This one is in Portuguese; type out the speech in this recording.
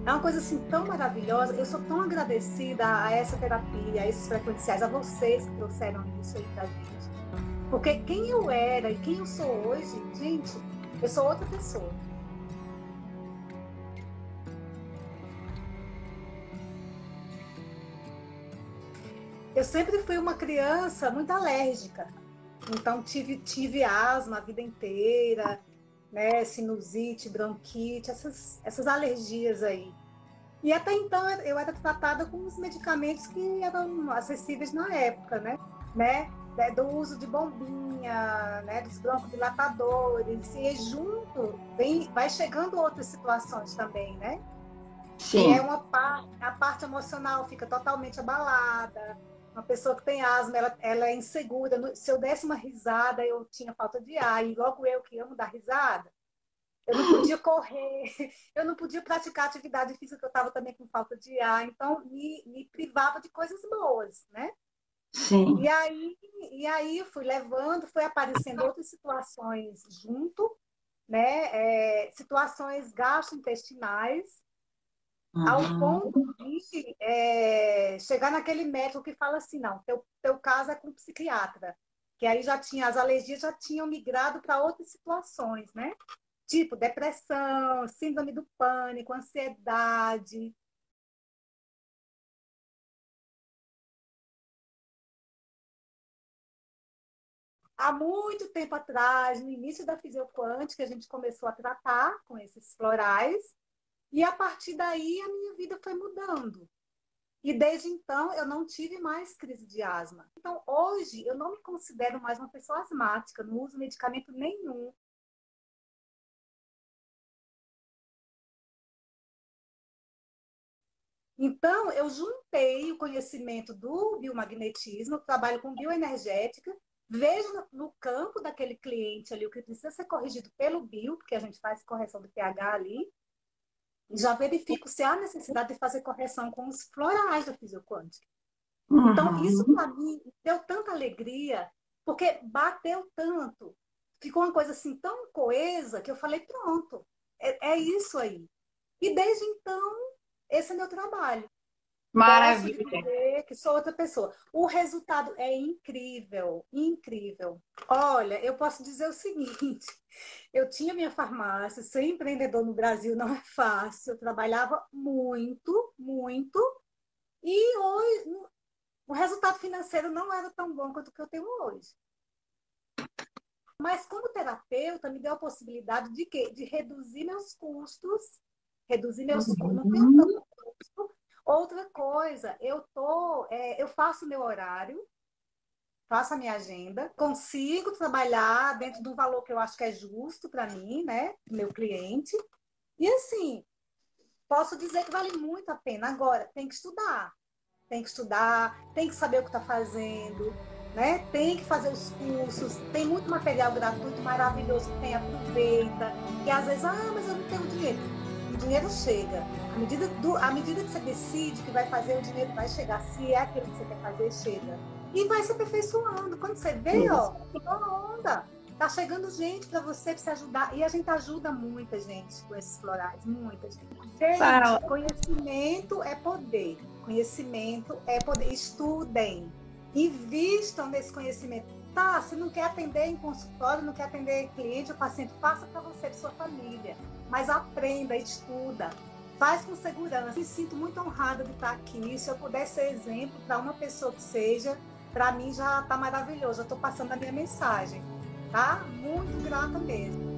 É uma coisa assim tão maravilhosa. Eu sou tão agradecida a essa terapia, a esses frequenciais, a vocês que trouxeram isso aí pra gente. Porque quem eu era e quem eu sou hoje, gente, eu sou outra pessoa. Eu sempre fui uma criança muito alérgica. Então, tive asma a vida inteira, né? Sinusite, bronquite, essas alergias aí. E até então eu era tratada com os medicamentos que eram acessíveis na época, né? Do uso de bombinha, né? Dos broncodilatadores, e junto vai chegando outras situações também, né? Que é Sim. a parte emocional fica totalmente abalada. Uma pessoa que tem asma, ela é insegura. Se eu desse uma risada, eu tinha falta de ar. E logo eu que amo dar risada, eu não podia correr, eu não podia praticar atividade física, porque eu estava também com falta de ar. Então, me privava de coisas boas, né? E Sim. aí, e aí fui levando, foi aparecendo outras situações junto, né? Situações gastrointestinais, ao Uhum. ponto de chegar naquele médico que fala assim, não, teu caso é com um psiquiatra, que aí já tinha, as alergias já tinham migrado para outras situações, né? Tipo depressão, síndrome do pânico, ansiedade. Há muito tempo atrás, no início da fisioquântica, a gente começou a tratar com esses florais, e a partir daí a minha vida foi mudando. E desde então eu não tive mais crise de asma. Então hoje eu não me considero mais uma pessoa asmática, não uso medicamento nenhum. Então eu juntei o conhecimento do biomagnetismo, trabalho com bioenergética, vejo no campo daquele cliente ali o que precisa ser corrigido pelo bio, porque a gente faz correção do pH ali, e já verifico se há necessidade de fazer correção com os florais da fisioquântica. Então, isso Uhum. para mim deu tanta alegria, porque bateu tanto, ficou uma coisa assim tão coesa que eu falei: pronto, é isso aí. E desde então, esse é meu trabalho. Posso lhe Maravilha. dizer que sou outra pessoa. O resultado é incrível, incrível. Olha, eu posso dizer o seguinte: eu tinha minha farmácia, ser empreendedor no Brasil não é fácil, eu trabalhava muito, muito, e hoje o resultado financeiro não era tão bom quanto o que eu tenho hoje. Mas como terapeuta, me deu a possibilidade de quê? De reduzir meus custos, não tenho Uhum. tanto custo. Outra coisa, eu faço meu horário, faço a minha agenda, consigo trabalhar dentro do valor que eu acho que é justo para mim, né, meu cliente. E assim, posso dizer que vale muito a pena. Agora, tem que estudar, tem que saber o que está fazendo, né? Tem que fazer os cursos, tem muito material gratuito maravilhoso que tem, aproveita. E às vezes, mas eu não tenho dinheiro. O dinheiro chega. À medida que você decide que vai fazer, o dinheiro vai chegar. Se é aquilo que você quer fazer, chega. E vai se aperfeiçoando. Quando você vê, ó, toda onda. Tá chegando gente para você, para se ajudar. E a gente ajuda muita gente com esses florais, muita gente. Gente, Sara, conhecimento é poder. Conhecimento é poder. Estudem, invistam nesse conhecimento. Tá, se não quer atender em consultório, não quer atender cliente ou paciente, faça para você, para sua família. Mas aprenda, estuda, faz com segurança. Me sinto muito honrada de estar aqui. Se eu puder ser exemplo para uma pessoa que seja, para mim já está maravilhoso. Eu estou passando a minha mensagem, tá? Muito grata mesmo.